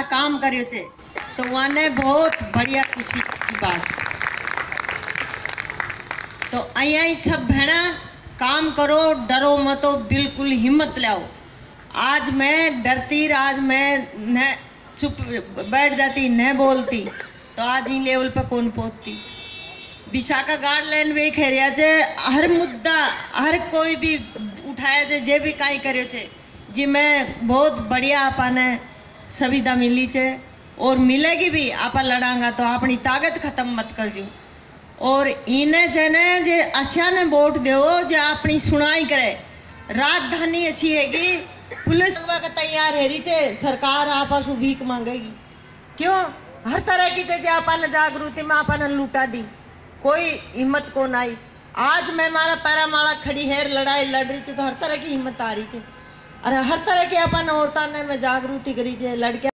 सरकार काम કર્યો છે तो वाने बहुत बढ़िया खुशी की बात। तो अहिया ही सब भेड़ा काम करो, डरो मतो, बिल्कुल हिम्मत लाओ। आज मैं डरती, आज मैं न चुप बैठ जाती, न बोलती तो आज ही लेवल पे कौन पहुंचती। विशाखा गार्डलैंड वे खेरिया छे, हर मुद्दा हर कोई भी उठाया छे, जे भी काई कर्यो छे जी मैं बहुत बढ़िया आपाने सुविधा मिली छे और मिलेगी भी। आप लड़ांगा तो अपनी ताकत खत्म मत करजो। और इन्हें जने जे आशा ने वोट दो जो अपनी सुनाई करे। राजधानी अच्छी हैगी, पुलिस का तैयार है रही छे, सरकार आपस भीख मांगेगी क्यों? हर तरह की चीजें अपन जागृति में अपन लूटा दी, कोई हिम्मत को आई। आज मैं मारा पैरा माला खड़ी है, लड़ाई लड़ रही थी तो हर तरह की हिम्मत आ रही है। और हर तरह की अपन औरतों ने मैं जागृति करी है, लड़कियां